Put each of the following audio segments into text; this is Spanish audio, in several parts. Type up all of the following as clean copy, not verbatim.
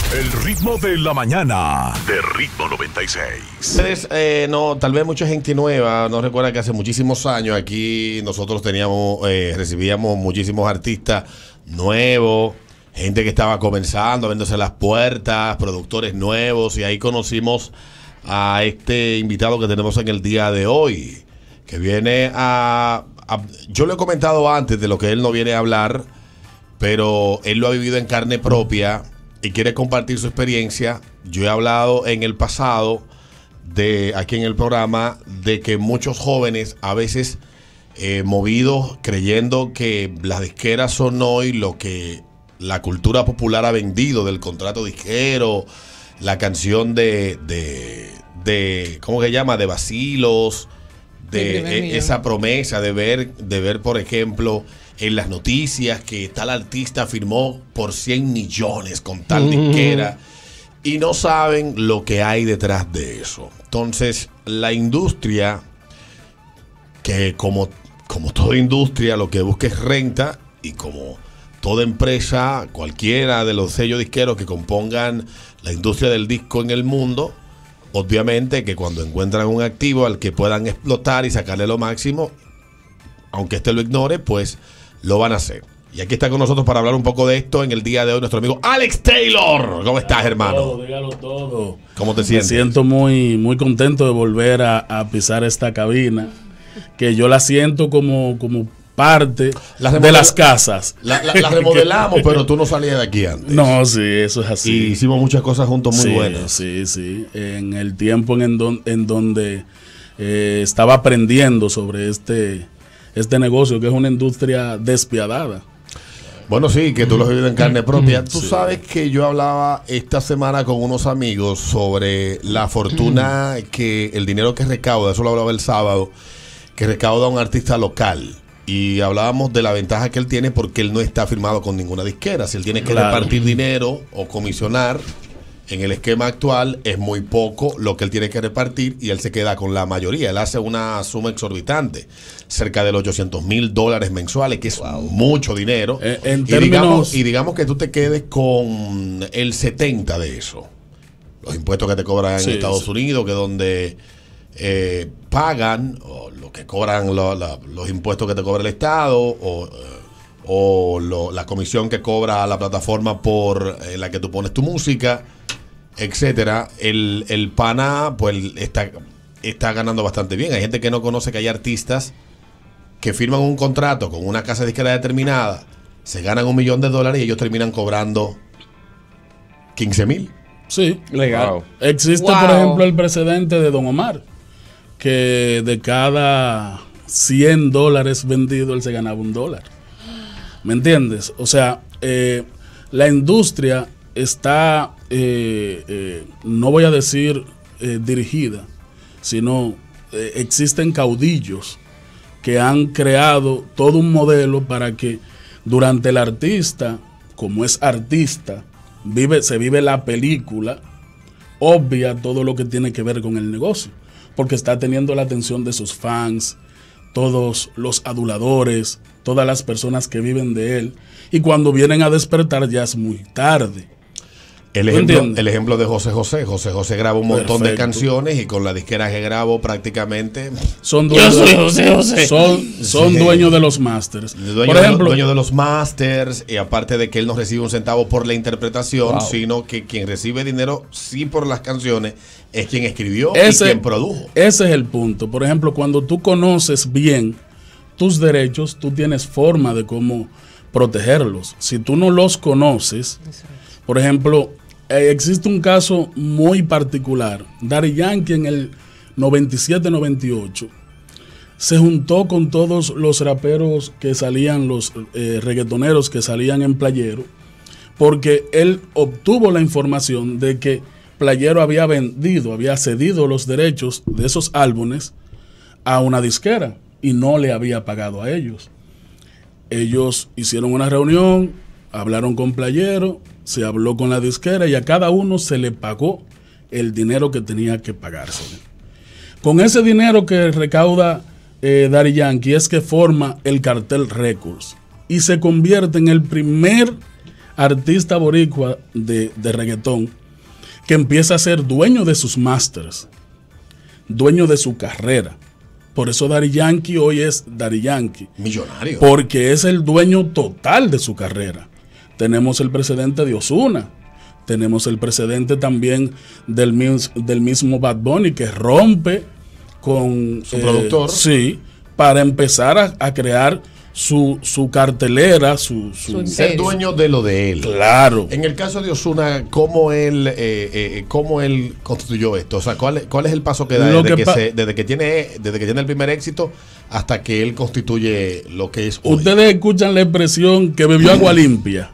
El ritmo de la mañana de Ritmo 96. Ustedes, no, tal vez mucha gente nueva no recuerda que hace muchísimos años aquí nosotros teníamos, recibíamos muchísimos artistas nuevos, gente que estaba comenzando, abriéndose las puertas, productores nuevos, y ahí conocimos a este invitado que tenemos en el día de hoy, que viene yo lo he comentado antes de lo que él no viene a hablar, pero él lo ha vivido en carne propia y quiere compartir su experiencia. Yo he hablado en el pasado, aquí en el programa, de que muchos jóvenes a veces movidos, creyendo que las disqueras son hoy lo que la cultura popular ha vendido del contrato disquero, la canción de ¿cómo se llama? De vacilos, de esa promesa de ver, por ejemplo, en las noticias que tal artista firmó por 100 millones con tal disquera, y no saben lo que hay detrás de eso. Entonces, la industria, que como toda industria, lo que busca es renta, y como toda empresa, cualquiera de los sellos disqueros que compongan la industria del disco en el mundo, obviamente que cuando encuentran un activo al que puedan explotar y sacarle lo máximo, aunque este lo ignore, pues lo van a hacer. Y aquí está con nosotros para hablar un poco de esto en el día de hoy nuestro amigo Alex Taylor. ¿Cómo estás, hermano? Dígalo todo. ¿Cómo te sientes? Me siento muy, muy contento de volver a pisar esta cabina, que yo la siento como parte de las casas. La remodelamos, pero tú no salías de aquí antes. No, sí, eso es así. Y hicimos muchas cosas juntos muy buenas. Sí. En el tiempo en donde estaba aprendiendo sobre este negocio, que es una industria despiadada. Bueno, sí, que tú lo has vivido en carne propia. Tú sabes que yo hablaba esta semana con unos amigos sobre la fortuna que el dinero que recauda, eso lo hablaba el sábado, que recauda un artista local. Y hablábamos de la ventaja que él tiene porque él no está firmado con ninguna disquera. Si él tiene que repartir dinero o comisionar, en el esquema actual es muy poco lo que él tiene que repartir y él se queda con la mayoría. Él hace una suma exorbitante, cerca de los $800,000 mensuales, que es mucho dinero. Y digamos que tú te quedes con el 70 de eso. Los impuestos que te cobran en Estados Unidos, que es donde pagan, o lo que cobran los impuestos que te cobra el Estado, o la comisión que cobra la plataforma por la que tú pones tu música, etcétera. El pana pues está ganando bastante bien. Hay gente que no conoce que hay artistas que firman un contrato con una casa disquera determinada, se ganan $1 millón y ellos terminan cobrando 15,000. Sí, legal. Wow. Existe, por ejemplo, el precedente de Don Omar, que de cada $100 vendidos él se ganaba $1. ¿Me entiendes? O sea, la industria está, no voy a decir dirigida, sino existen caudillos que han creado todo un modelo para que durante el artista, como es artista, se vive la película, obvia todo lo que tiene que ver con el negocio, porque está teniendo la atención de sus fans, todos los aduladores, todas las personas que viven de él, y cuando vienen a despertar ya es muy tarde. El ejemplo de José José grabó un montón de canciones y con la disquera que grabó prácticamente son dueños, son dueños de los masters. Por ejemplo, dueño de los masters, y aparte de que él no recibe un centavo por la interpretación, sino que quien recibe dinero sí por las canciones es quien escribió y quien produjo. Ese es el punto. Por ejemplo, cuando tú conoces bien tus derechos, tú tienes forma de cómo protegerlos. Si tú no los conoces, por ejemplo, existe un caso muy particular. Daddy Yankee en el 97-98 se juntó con todos los raperos que salían, los reggaetoneros que salían en Playero, porque él obtuvo la información de que Playero había cedido los derechos de esos álbumes a una disquera y no le había pagado a ellos. Ellos hicieron una reunión, hablaron con Playero, se habló con la disquera y a cada uno se le pagó el dinero que tenía que pagarse. Con ese dinero que recauda Daddy Yankee es que forma el Cartel Records y se convierte en el primer artista boricua de reggaetón que empieza a ser dueño de sus masters, dueño de su carrera. Por eso Daddy Yankee hoy es Daddy Yankee. Millonario. Porque es el dueño total de su carrera. Tenemos el precedente de Ozuna. Tenemos el precedente también del mismo Bad Bunny, que rompe con su productor. Sí, para empezar a crear su cartelera, su ser dueño de lo de él. Claro. En el caso de Ozuna, ¿cómo él constituyó esto? O sea, ¿cuál es el paso que da desde que tiene el primer éxito hasta que él constituye lo que es hoy? Ustedes escuchan la expresión que bebió agua limpia.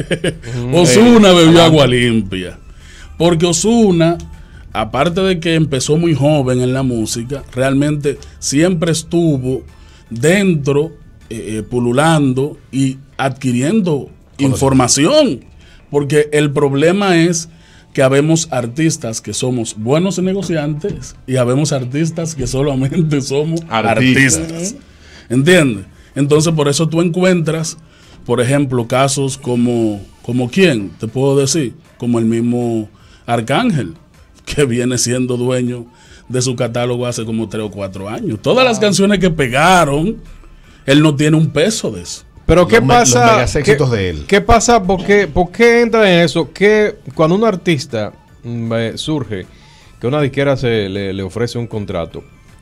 Ozuna bebió agua limpia. Porque Ozuna, aparte de que empezó muy joven en la música, realmente siempre estuvo dentro, pululando y adquiriendo información. Porque el problema es que habemos artistas que somos buenos negociantes y habemos artistas que solamente somos artistas. ¿Entiendes? Entonces por eso tú encuentras, por ejemplo, casos como ¿quién? Te puedo decir, como el mismo Arcángel, que viene siendo dueño de su catálogo hace como 3 o 4 años. Todas las canciones que pegaron, él no tiene un peso de eso. Pero ¿qué pasa? Los megas éxitos de él. ¿Qué pasa? ¿Por qué entra en eso? Que cuando un artista surge, que una disquera le ofrece un contrato,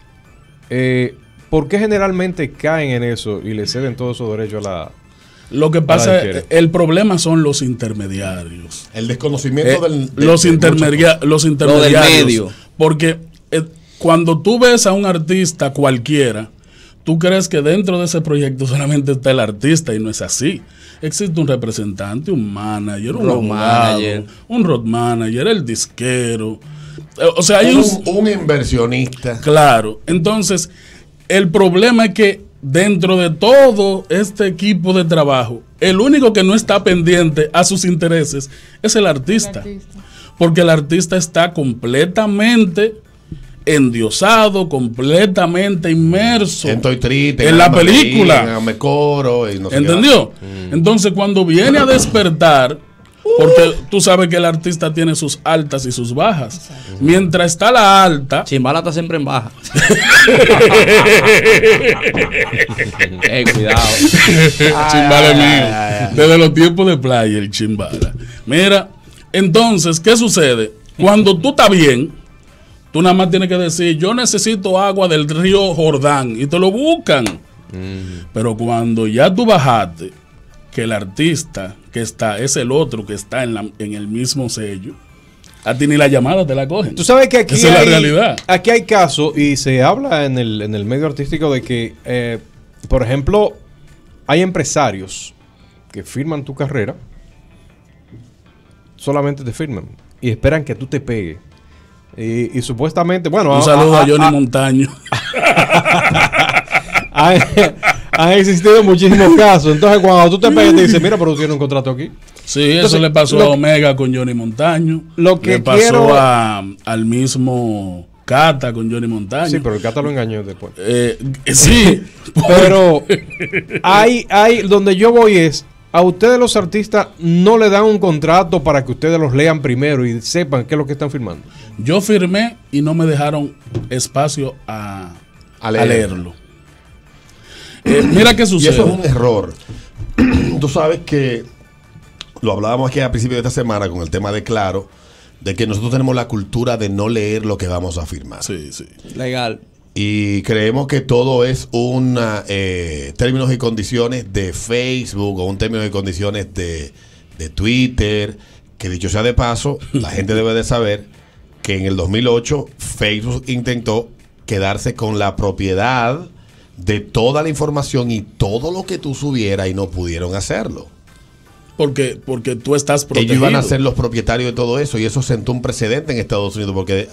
¿por qué generalmente caen en eso y le ceden todos esos derechos a la... Lo que pasa es, el problema son los intermediarios. El desconocimiento los intermediarios. Lo del medio. Porque cuando tú ves a un artista cualquiera, tú crees que dentro de ese proyecto solamente está el artista y no es así. Existe un representante, un manager, un abogado, un road manager, el disquero. O sea, hay un inversionista. Claro. Entonces, el problema es que dentro de todo este equipo de trabajo, el único que no está pendiente a sus intereses es el artista. Porque el artista está completamente endiosado, completamente inmerso Estoy triste, en la película. Me coro y no sé. ¿Entendió? Entonces, cuando viene a despertar, porque tú sabes que el artista tiene sus altas y sus bajas. Mientras está la alta, Chimbala está siempre en baja. Cuidado. Chimbala es mío. Desde los tiempos de playa, el Chimbala. Mira, entonces, ¿qué sucede? Cuando tú estás bien, tú nada más tienes que decir, yo necesito agua del río Jordán, y te lo buscan. Pero cuando ya tú bajaste, que el artista que está es el otro que está en el mismo sello, a ti ni la llamada te la cogen. Tú sabes que aquí esa es la realidad. Aquí hay casos, y se habla en el medio artístico de que, por ejemplo, hay empresarios que firman tu carrera, solamente te firman y esperan que tú te pegues. Y supuestamente, bueno... Un saludo a Johnny Montaño. Han existido muchísimos casos. Entonces, cuando tú te pegas, te dicen, mira, pero tú tienes un contrato aquí. Sí, entonces, eso le pasó a Omega con Johnny Montaño. Lo que le pasó al mismo Cata con Johnny Montaño. Sí, pero el Cata lo engañó después. Sí. Pero hay donde yo voy es, a ustedes los artistas no le dan un contrato para que ustedes los lean primero y sepan qué es lo que están firmando. Yo firmé y no me dejaron espacio a leerlo. Mira qué sucede. Y eso es un error. Tú sabes que lo hablábamos aquí al principio de esta semana con el tema de Claro, de que nosotros tenemos la cultura de no leer lo que vamos a firmar. Sí, sí. Legal. Y creemos que todo es un términos y condiciones de Facebook o un término y condiciones de Twitter, que dicho sea de paso, la gente debe de saber que en el 2008 Facebook intentó quedarse con la propiedad de toda la información y todo lo que tú subieras y no pudieron hacerlo. Porque tú estás protegido. Ellos iban a ser los propietarios de todo eso y eso sentó un precedente en Estados Unidos porque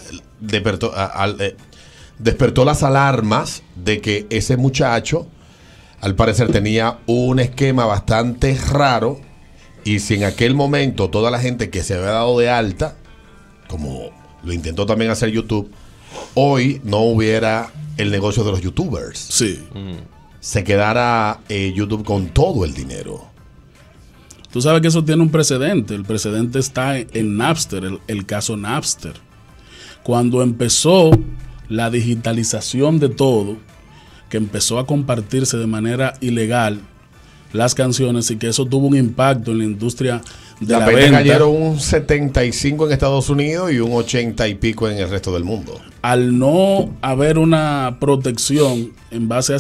despertó las alarmas de que ese muchacho al parecer tenía un esquema bastante raro y si en aquel momento toda la gente que se había dado de alta, como lo intentó también hacer YouTube, hoy no hubiera el negocio de los youtubers. Sí. Se quedara YouTube con todo el dinero. Tú sabes que eso tiene un precedente. El precedente está en Napster, el caso Napster. Cuando empezó la digitalización de todo, que empezó a compartirse de manera ilegal las canciones y que eso tuvo un impacto en la industria de la venta. Cayeron un 75 en Estados Unidos y un 80 y pico en el resto del mundo. Al no haber una protección en base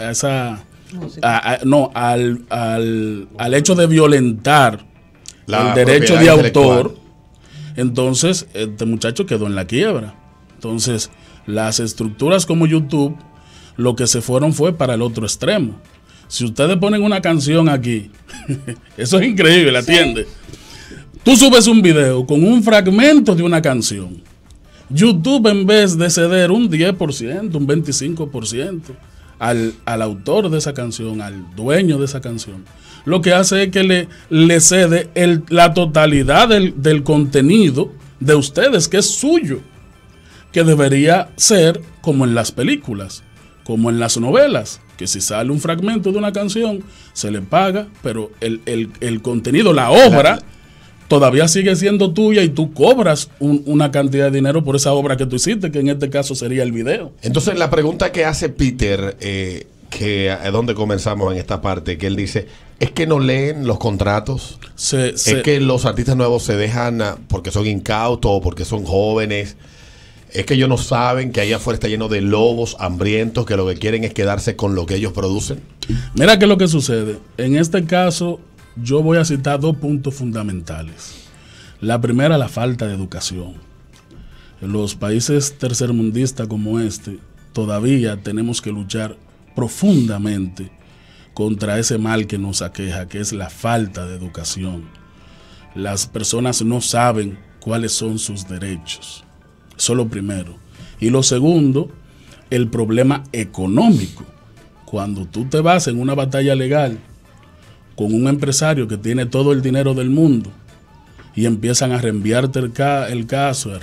al hecho de violentar el derecho de autor, entonces este muchacho quedó en la quiebra. Entonces las estructuras como YouTube lo que se fueron fue para el otro extremo. Si ustedes ponen una canción aquí, eso es increíble, atiende. Tú subes un video con un fragmento de una canción. YouTube, en vez de ceder un 10%, un 25% al autor de esa canción, al dueño de esa canción, lo que hace es que le cede la totalidad del contenido de ustedes, que es suyo, que debería ser como en las películas, como en las novelas, que si sale un fragmento de una canción, se le paga, pero el contenido, la obra, todavía sigue siendo tuya y tú cobras una cantidad de dinero por esa obra que tú hiciste, que en este caso sería el video. Entonces la pregunta que hace Peter, que es donde comenzamos en esta parte, que él dice, ¿es que no leen los contratos? ¿Es que los artistas nuevos se dejan porque son incautos o porque son jóvenes? ¿Es que ellos no saben que allá afuera está lleno de lobos hambrientos que lo que quieren es quedarse con lo que ellos producen? Mira qué es lo que sucede. En este caso, yo voy a citar 2 puntos fundamentales. La primera, la falta de educación. En los países tercermundistas como este, todavía tenemos que luchar profundamente contra ese mal que nos aqueja, que es la falta de educación. Las personas no saben cuáles son sus derechos. Eso es lo primero. Y lo segundo, el problema económico. Cuando tú te vas en una batalla legal con un empresario que tiene todo el dinero del mundo y empiezan a reenviarte el caso,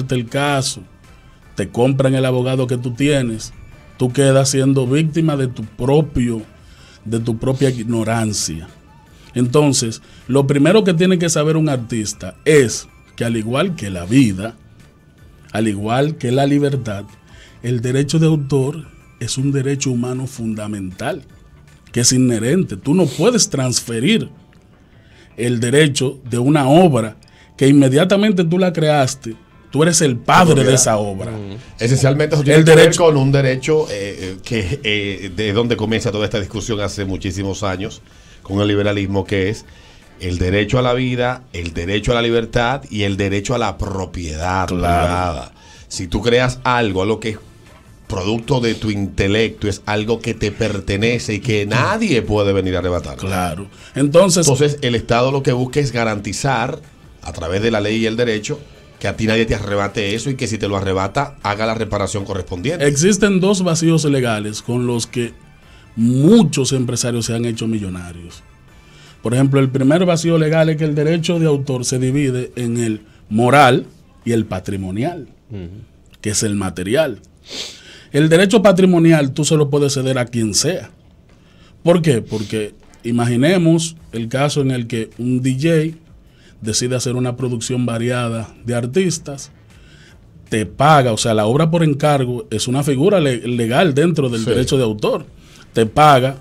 te compran el abogado que tú tienes, tú quedas siendo víctima de tu propia ignorancia. Entonces, lo primero que tiene que saber un artista es que, al igual que la vida, al igual que la libertad, el derecho de autor es un derecho humano fundamental, que es inherente. Tú no puedes transferir el derecho de una obra que inmediatamente tú la creaste. Tú eres el padre de esa obra. Esencialmente eso tiene que ver con un derecho que de donde comienza toda esta discusión hace muchísimos años, con el liberalismo, que es el derecho a la vida, el derecho a la libertad y el derecho a la propiedad privada. Si tú creas algo que es producto de tu intelecto, es algo que te pertenece y que nadie puede venir a arrebatar. Claro. Entonces el Estado lo que busca es garantizar, a través de la ley y el derecho, que a ti nadie te arrebate eso y que si te lo arrebata, haga la reparación correspondiente. Existen 2 vacíos legales con los que muchos empresarios se han hecho millonarios. Por ejemplo, el primer vacío legal es que el derecho de autor se divide en el moral y el patrimonial, que es el material. El derecho patrimonial tú se lo puedes ceder a quien sea. ¿Por qué? Porque imaginemos el caso en el que un DJ decide hacer una producción variada de artistas, te paga, o sea, la obra por encargo es una figura legal dentro del derecho de autor. Te paga,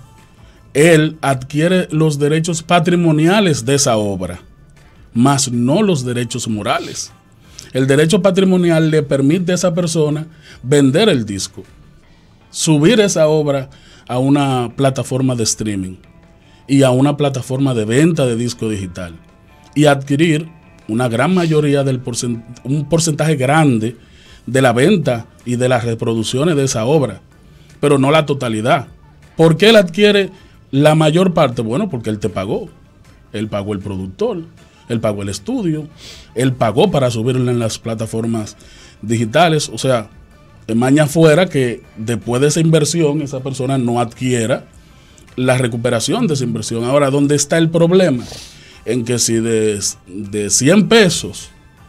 él adquiere los derechos patrimoniales de esa obra, más no los derechos morales. El derecho patrimonial le permite a esa persona vender el disco, subir esa obra a una plataforma de streaming y a una plataforma de venta de disco digital y adquirir una gran mayoría un porcentaje grande de la venta y de las reproducciones de esa obra, pero no la totalidad. ¿Por qué él adquiere la mayor parte? Bueno, porque él te pagó. Él pagó el productor, él pagó el estudio, él pagó para subirlo en las plataformas digitales. O sea, de mañana fuera que después de esa inversión esa persona no adquiera la recuperación de esa inversión. Ahora, ¿dónde está el problema? En que si de 100 pesos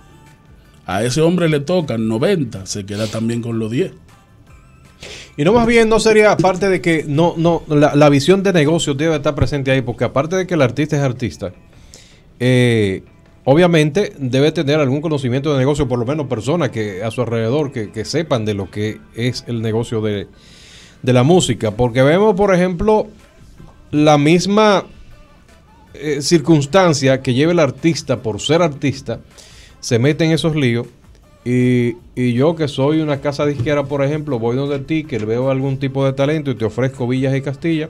a ese hombre le tocan 90, se queda también con los 10. Y no, más bien no sería, aparte de que la visión de negocio debe estar presente ahí, porque aparte de que el artista es artista, obviamente debe tener algún conocimiento de negocio, por lo menos personas que a su alrededor que sepan de lo que es el negocio de la música, porque vemos, por ejemplo, la misma circunstancia que lleva el artista por ser artista, se mete en esos líos. Y yo, que soy una casa disquera, por ejemplo, voy donde ti, que veo algún tipo de talento y te ofrezco Villas y Castilla,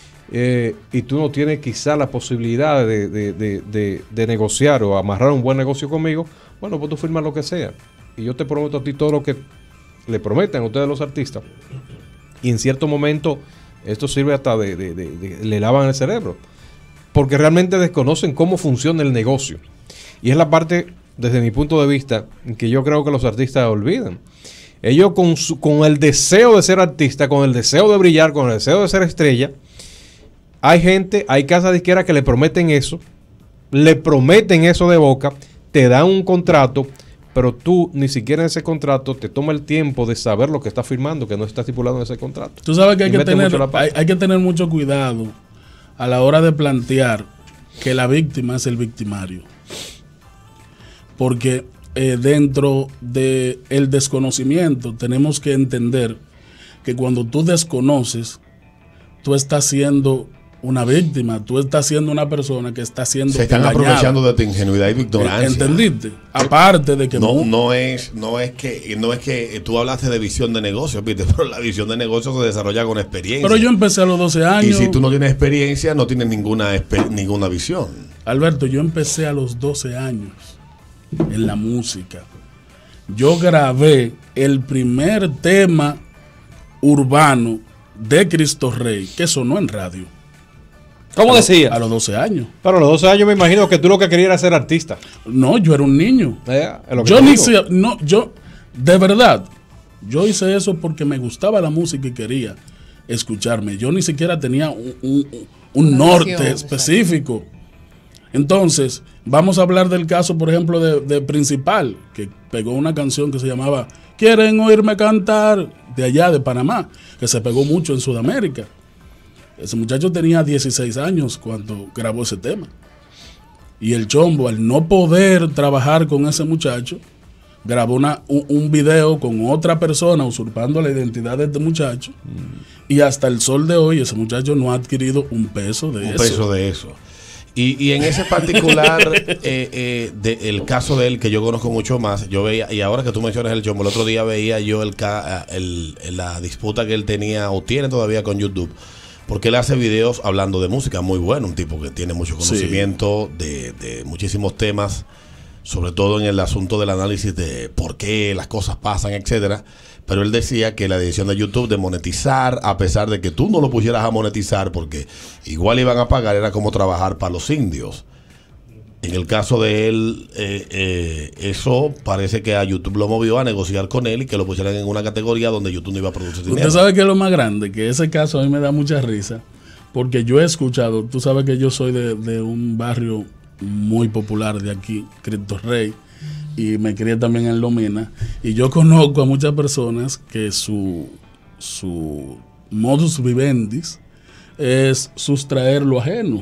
y tú no tienes quizá la posibilidad de negociar o amarrar un buen negocio conmigo, bueno, pues tú firmas lo que sea. Y yo te prometo a ti todo lo que le prometan a ustedes los artistas. Y en cierto momento esto sirve hasta le lavan el cerebro, porque realmente desconocen cómo funciona el negocio. Y es la parte, desde mi punto de vista, que yo creo que los artistas olvidan. Ellos con el deseo de ser artista, con el deseo de brillar, con el deseo de ser estrella, hay casas disqueras que le prometen eso de boca, te dan un contrato, pero tú ni siquiera en ese contrato te toma el tiempo de saber lo que estás firmando, que no está estipulado en ese contrato. Tú sabes que hay que tener mucho cuidado a la hora de plantear que la víctima es el victimario. Porque dentro del desconocimiento tenemos que entender que cuando tú desconoces, tú estás siendo una víctima, tú estás siendo una persona que está siendo se están engañada. Aprovechando de tu ingenuidad y tu ignorancia. ¿Entendiste? Aparte de que no es que tú hablaste de visión de negocio, ¿viste? Pero la visión de negocio se desarrolla con experiencia. Pero yo empecé a los 12 años. Y si tú no tienes experiencia, no tienes ninguna visión. Alberto, yo empecé a los 12 años en la música. Yo grabé el primer tema urbano de Cristo Rey que sonó en radio. ¿Cómo decía? A los 12 años. Pero a los 12 años me imagino que tú lo que querías era ser artista. No, yo era un niño. De verdad, yo hice eso porque me gustaba la música y quería escucharme. Yo ni siquiera tenía un norte específico. Entonces, vamos a hablar del caso, por ejemplo, de Principal, que pegó una canción que se llamaba ¿Quieren oírme cantar? De allá, de Panamá, que se pegó mucho en Sudamérica. Ese muchacho tenía 16 años cuando grabó ese tema. Y el Chombo, al no poder trabajar con ese muchacho, grabó un video con otra persona usurpando la identidad de este muchacho. Y hasta el sol de hoy ese muchacho no ha adquirido un peso de eso. Y en ese particular, el caso de él, que yo conozco mucho más, yo veía, y ahora que tú mencionas el Chombo, el otro día veía yo la disputa que él tenía o tiene todavía con YouTube, porque él hace videos hablando de música muy bueno, un tipo que tiene mucho conocimiento de muchísimos temas, sobre todo en el asunto del análisis de por qué las cosas pasan, etcétera. Pero él decía que la decisión de YouTube de monetizar, a pesar de que tú no lo pusieras a monetizar, porque igual iban a pagar, era como trabajar para los indios. En el caso de él, eso parece que a YouTube lo movió a negociar con él y que lo pusieran en una categoría donde YouTube no iba a producir dinero. Usted sabe que es lo más grande, que ese caso a mí me da mucha risa, porque yo he escuchado, tú sabes que yo soy de un barrio muy popular de aquí, Cristo Rey, y me crié también en Lomina, y yo conozco a muchas personas que su modus vivendi es sustraer lo ajeno.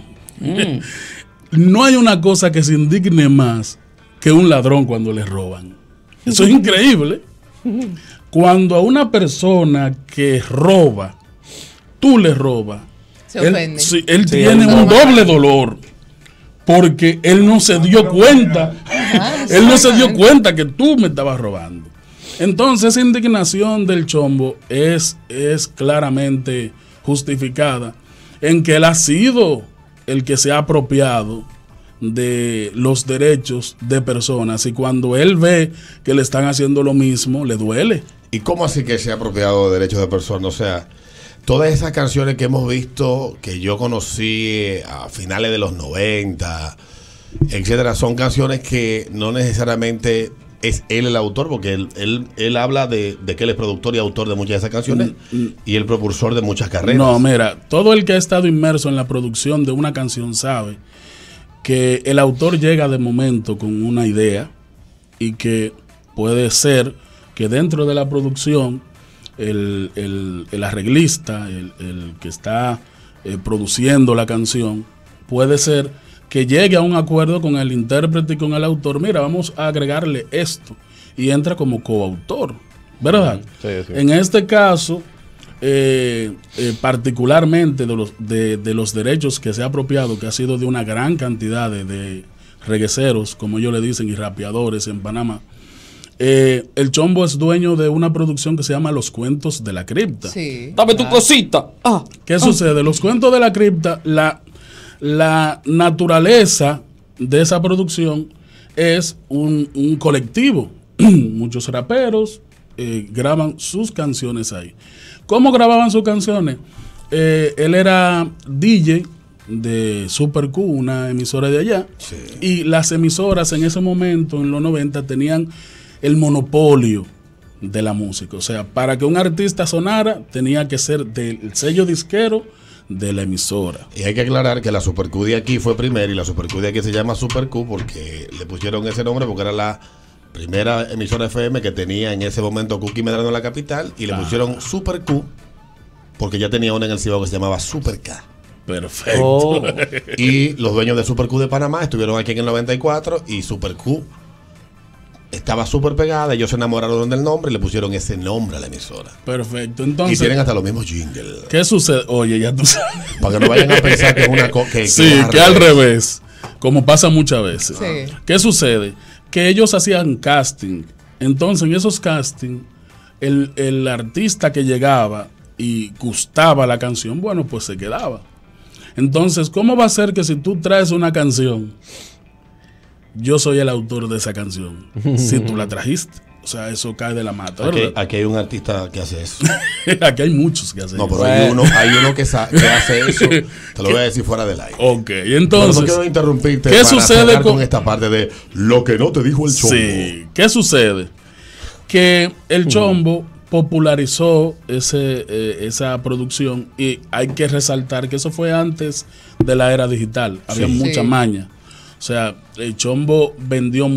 No hay una cosa que se indigne más que un ladrón cuando le roban. Eso es increíble. Cuando a una persona que roba, tú le robas, él tiene un doble dolor. Porque él no se dio cuenta. Él no se dio cuenta que tú me estabas robando. Entonces, esa indignación del Chombo es claramente justificada en que él ha sido el que se ha apropiado de los derechos de personas. Y cuando él ve que le están haciendo lo mismo, le duele. ¿Y cómo así que se ha apropiado de derechos de personas? O sea, todas esas canciones que hemos visto, que yo conocí a finales de los 90, etcétera, son canciones que no necesariamente es él el autor, porque él habla de que él es productor y autor de muchas de esas canciones y el propulsor de muchas carreras. No, mira, todo el que ha estado inmerso en la producción de una canción sabe que el autor llega de momento con una idea y que puede ser que dentro de la producción el arreglista, el que está produciendo la canción, puede ser que llegue a un acuerdo con el intérprete y con el autor. Mira, vamos a agregarle esto. Y entra como coautor, ¿verdad? Sí, sí. En este caso, particularmente de los derechos que se ha apropiado, que ha sido de una gran cantidad de regueceros, como ellos le dicen, y rapeadores en Panamá. El Chombo es dueño de una producción que se llama Los Cuentos de la Cripta. Sí. Dame tu cosita. ¿Qué sucede? Los Cuentos de la Cripta, la naturaleza de esa producción es un colectivo. Muchos raperos graban sus canciones ahí. ¿Cómo grababan sus canciones? Él era DJ de Super Q, una emisora de allá. Sí. Y las emisoras en ese momento, en los 90, tenían el monopolio de la música. O sea, para que un artista sonara, tenía que ser del sello disquero de la emisora. Y hay que aclarar que la Super Q de aquí fue primero, y la Super Q de aquí se llama Super Q porque le pusieron ese nombre porque era la primera emisora FM que tenía en ese momento Cookie Medrano en la capital, y le pusieron Super Q porque ya tenía una en el Cibao que se llamaba Super K. Perfecto. Oh. Y los dueños de Super Q de Panamá estuvieron aquí en el 94 y Super Q estaba súper pegada. Ellos se enamoraron del nombre y le pusieron ese nombre a la emisora. Perfecto. Entonces, y tienen hasta los mismos jingles. ¿Qué sucede? Oye, ya tú sabes. Para que no vayan a pensar que es una cosa sí, que al revés. Como pasa muchas veces. Sí. ¿Qué sucede? Que ellos hacían casting. Entonces, en esos casting, el artista que llegaba y gustaba la canción, bueno, pues se quedaba. Entonces, ¿cómo va a ser que si tú traes una canción, yo soy el autor de esa canción? Si tú la trajiste. O sea, eso cae de la mata. Aquí hay un artista que hace eso. Aquí hay muchos que hacen eso. No, pero bueno. hay uno que hace eso. Te lo voy a decir fuera del aire. Ok, entonces. Pero no quiero interrumpirte. ¿Qué sucede con esta parte de lo que no te dijo el Chombo? Sí, ¿qué sucede? Que el Chombo popularizó esa producción, y hay que resaltar que eso fue antes de la era digital. Había mucha maña. O sea, el Chombo vendió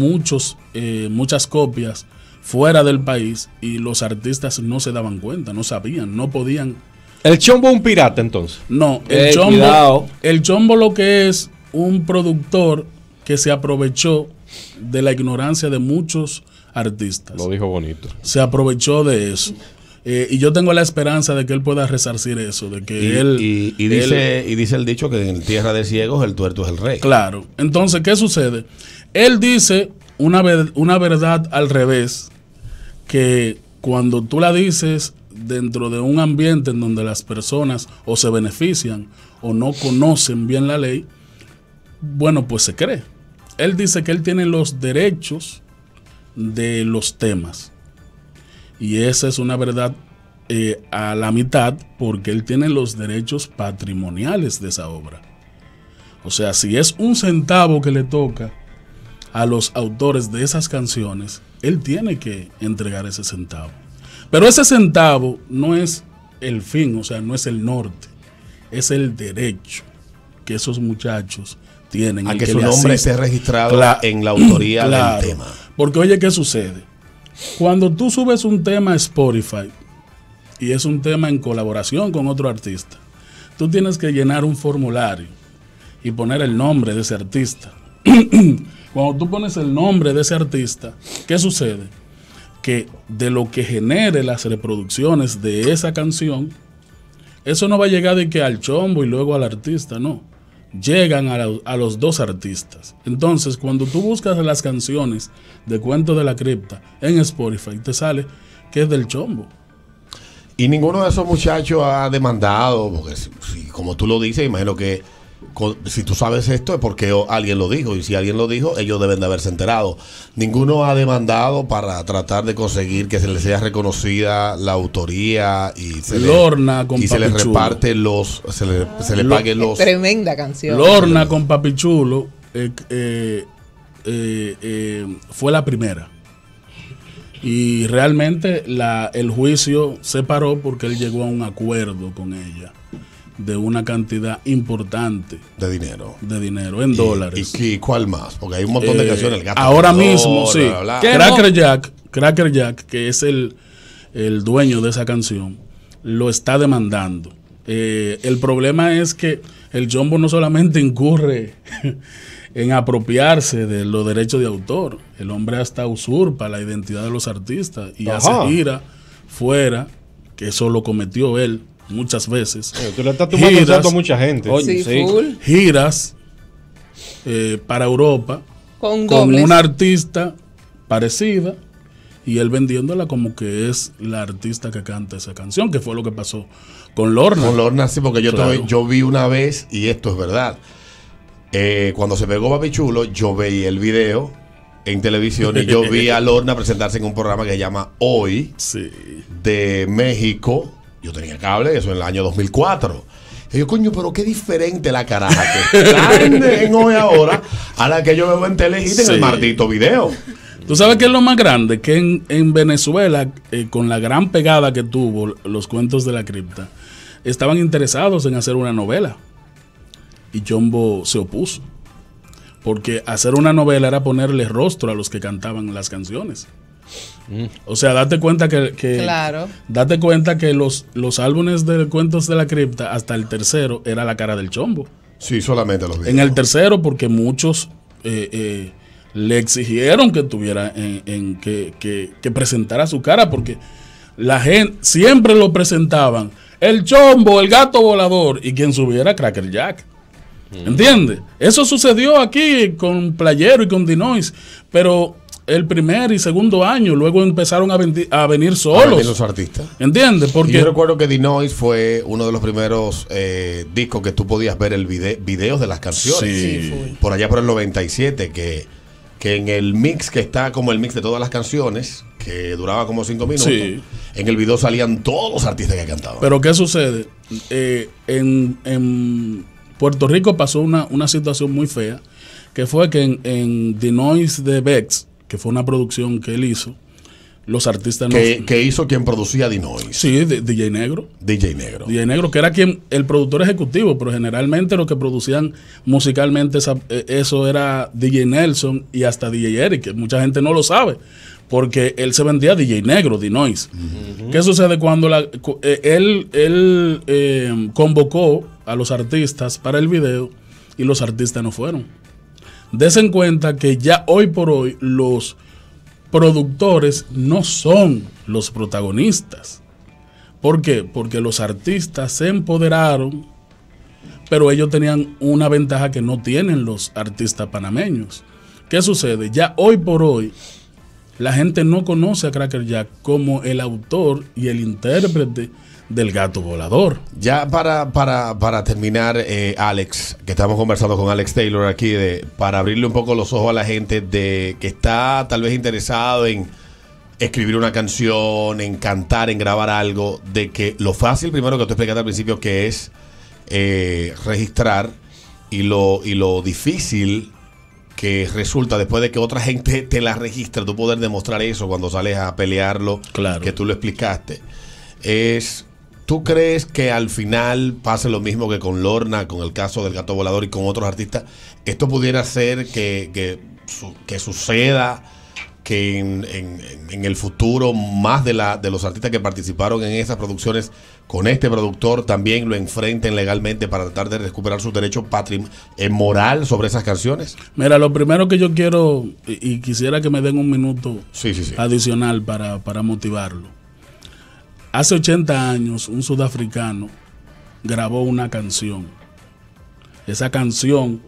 muchas copias fuera del país y los artistas no se daban cuenta, no sabían, no podían. ¿El Chombo es un pirata entonces? No, cuidado. El Chombo lo que es un productor que se aprovechó de la ignorancia de muchos artistas. Lo dijo bonito. Se aprovechó de eso. Y yo tengo la esperanza de que él pueda resarcir eso, de que dice el dicho que en tierra de ciegos el tuerto es el rey. Claro. Entonces, ¿qué sucede? Él dice una verdad al revés, que cuando tú la dices dentro de un ambiente en donde las personas o se benefician o no conocen bien la ley, bueno, pues se cree. Él dice que él tiene los derechos de los temas. Y esa es una verdad a la mitad, porque él tiene los derechos patrimoniales de esa obra. O sea, si es un centavo que le toca a los autores de esas canciones, él tiene que entregar ese centavo. Pero ese centavo no es el fin, o sea, no es el norte, es el derecho que esos muchachos tienen. A que su nombre esté registrado en la autoría del tema. Porque oye, ¿qué sucede? Cuando tú subes un tema a Spotify y es un tema en colaboración con otro artista, tú tienes que llenar un formulario y poner el nombre de ese artista. Cuando tú pones el nombre de ese artista, ¿qué sucede? Que de lo que genere las reproducciones de esa canción, eso no va a llegar de que al Chombo y luego al artista, no. Llegan a los dos artistas. Entonces, cuando tú buscas las canciones de Cuentos de la Cripta en Spotify, te sale que es del Chombo. Y ninguno de esos muchachos ha demandado, porque si, como tú lo dices, imagino que si tú sabes esto es porque alguien lo dijo, y si alguien lo dijo, ellos deben de haberse enterado. Ninguno ha demandado para tratar de conseguir que se les sea reconocida la autoría y se les reparte se le pague los. Tremenda canción. Lorna con Papi Chulo fue la primera. Y realmente el juicio se paró porque él llegó a un acuerdo con ella de una cantidad importante de dinero en dólares. ¿Y cuál más? Porque hay un montón de canciones. El Gato ahora Volador, mismo, sí. Cracker Jack, que es el dueño de esa canción, lo está demandando. El problema es que el Chombo no solamente incurre en apropiarse de los derechos de autor, el hombre hasta usurpa la identidad de los artistas y hace gira fuera, que eso lo cometió él muchas veces. Tú le estás tomando tanto a mucha gente. Oye, sí. Giras para Europa Con con dobles. una artista parecida y él vendiéndola como que es la artista que canta esa canción, que fue lo que pasó con Lorna. Con Lorna, sí, porque Claro. yo vi una vez, y esto es verdad. Cuando se pegó Papi Chulo, yo veía el video en televisión y yo vi a Lorna presentarse en un programa que se llama Hoy, Sí. de México. Yo tenía cable, eso en el año 2004. Y yo, coño, pero qué diferente la caraja que está en Hoy ahora a la que yo veo en Telehit en Sí. el maldito video. ¿Tú sabes qué es lo más grande? Que en Venezuela, con la gran pegada que tuvo los cuentos de la cripta, estaban interesados en hacer una novela. Y Chombo se opuso. Porque hacer una novela era ponerle rostro a los que cantaban las canciones. O sea, date cuenta que Claro. date cuenta que los álbumes de cuentos de la cripta, hasta el tercero, era la cara del Chombo. Sí, solamente los videos. En el tercero, porque muchos le exigieron que tuviera que presentara su cara, porque la gente siempre lo presentaban el Chombo, el gato volador, y quien subiera Cracker Jack. ¿Entiendes? Eso sucedió aquí con Playero y con Dinois, pero el primer y segundo año luego empezaron a venir solos. De los artistas. ¿Entiendes? Y Porque yo recuerdo que Dinois fue uno de los primeros discos que tú podías ver el videos de las canciones. Sí. Sí, full. Por allá por el 97, que en el mix, que está como el mix de todas las canciones, que duraba como 5 minutos, Sí. en el video salían todos los artistas que cantaban. Pero ¿qué sucede? En Puerto Rico pasó una situación muy fea, que fue que en The Noise de Bex, que fue una producción que él hizo, los artistas no... que hizo quien producía Dinois. Sí, DJ Negro. DJ Negro. DJ Negro, que era quien el productor ejecutivo, pero generalmente lo que producían musicalmente eso era DJ Nelson y hasta DJ Eric, que mucha gente no lo sabe, porque él se vendía DJ Negro, Dinois. ¿Qué sucede cuando él convocó a los artistas para el video y los artistas no fueron? Desen cuenta que ya hoy por hoy los productores no son los protagonistas. ¿Por qué? Porque los artistas se empoderaron, pero ellos tenían una ventaja que no tienen los artistas panameños. ¿Qué sucede? Ya hoy por hoy la gente no conoce a Cracker Jack como el autor y el intérprete del gato volador. Ya para terminar, Alex, que estamos conversando con Alex Taylor aquí, para abrirle un poco los ojos a la gente de que está tal vez interesado en escribir una canción, en cantar, en grabar algo, de que lo fácil, primero que tú explicaste al principio, que es registrar, y lo difícil que resulta después de que otra gente te la registra, tú poder demostrar eso cuando sales a pelearlo, Claro. que tú lo explicaste, es... ¿Tú crees que al final pase lo mismo que con Lorna, con el caso del gato volador y con otros artistas? ¿Esto pudiera ser que suceda, que en el futuro más de los artistas que participaron en esas producciones con este productor también lo enfrenten legalmente para tratar de recuperar sus derechos moral sobre esas canciones? Mira, lo primero que yo quiero, y quisiera que me den un minuto Sí. adicional para motivarlo. Hace 80 años, un sudafricano grabó una canción. Esa canción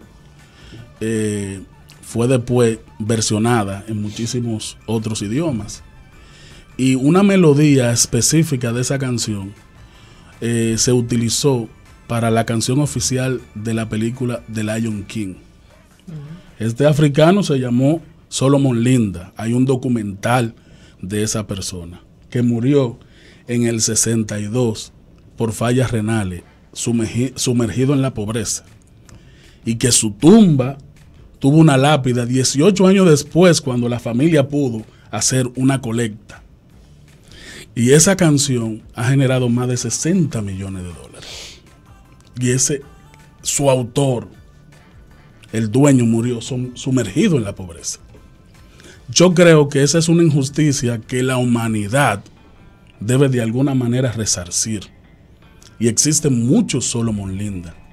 fue después versionada en muchísimos otros idiomas. Y una melodía específica de esa canción se utilizó para la canción oficial de la película The Lion King. Este africano se llamó Solomon Linda. Hay un documental de esa persona que murió en el 62 por fallas renales, sumergido en la pobreza, y que su tumba tuvo una lápida 18 años después, cuando la familia pudo hacer una colecta. Y esa canción ha generado más de 60 millones de dólares. Y su autor, el dueño, murió sumergido en la pobreza. Yo creo que esa es una injusticia que la humanidad debe de alguna manera resarcir. Y existen muchos Solomon Linda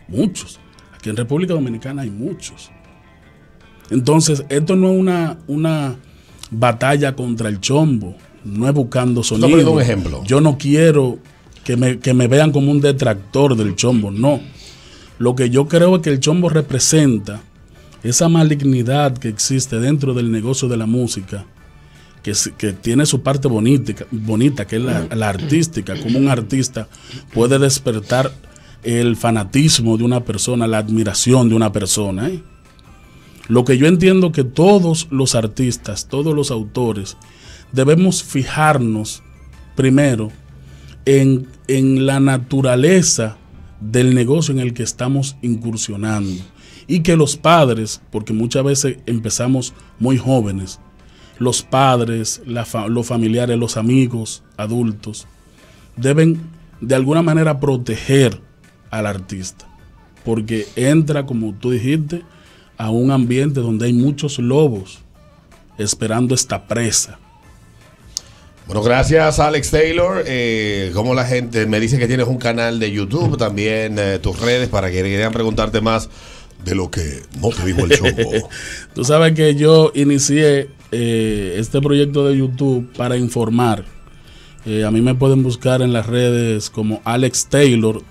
Muchos. Aquí en República Dominicana hay muchos. Entonces, esto no es una batalla contra el chombo. No es buscando sonido. Estoy poniendo un ejemplo. Yo no quiero que me vean como un detractor del chombo. No. Lo que yo creo es que el chombo representa esa malignidad que existe dentro del negocio de la música, que tiene su parte bonita, que es la artística. Como un artista puede despertar el fanatismo de una persona, la admiración de una persona. Lo que yo entiendo que todos los artistas, todos los autores, debemos fijarnos primero en la naturaleza del negocio en el que estamos incursionando. Y que los padres, porque muchas veces empezamos muy jóvenes, los padres, los familiares, los amigos, adultos, deben de alguna manera proteger al artista. Porque entra, como tú dijiste, a un ambiente donde hay muchos lobos esperando esta presa. Bueno, gracias Alex Taylor. Como la gente me dice que tienes un canal de YouTube, también tus redes para que quieran preguntarte más de lo que no te dijo el chombo. Tú sabes que yo inicié este proyecto de YouTube para informar. A mí me pueden buscar en las redes como Alex Taylor,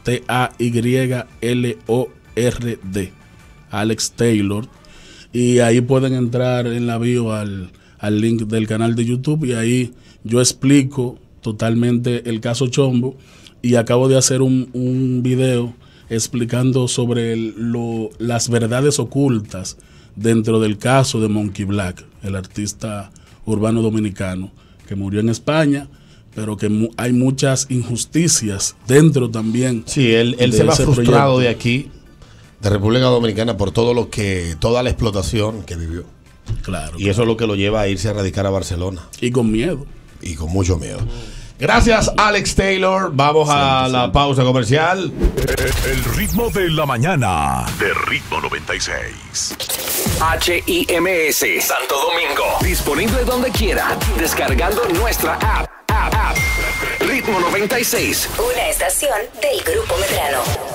TAYLORD, Alex Taylor, y ahí pueden entrar en la bio al link del canal de YouTube, y ahí yo explico totalmente el caso Chombo, y acabo de hacer un video explicando sobre las verdades ocultas dentro del caso de Monkey Black, el artista urbano dominicano que murió en España, pero que hay muchas injusticias dentro también. Sí, él se va frustrado proyecto de aquí, de República Dominicana, por toda la explotación que vivió. Claro. Y eso es lo que lo lleva a irse a radicar a Barcelona. Y con miedo. Y con mucho miedo. Gracias, Alex Taylor. Vamos a la pausa comercial. El ritmo de la mañana de Ritmo 96. HIMS Santo Domingo. Disponible donde quiera. Descargando nuestra app. Ritmo 96. Una estación del Grupo Medrano.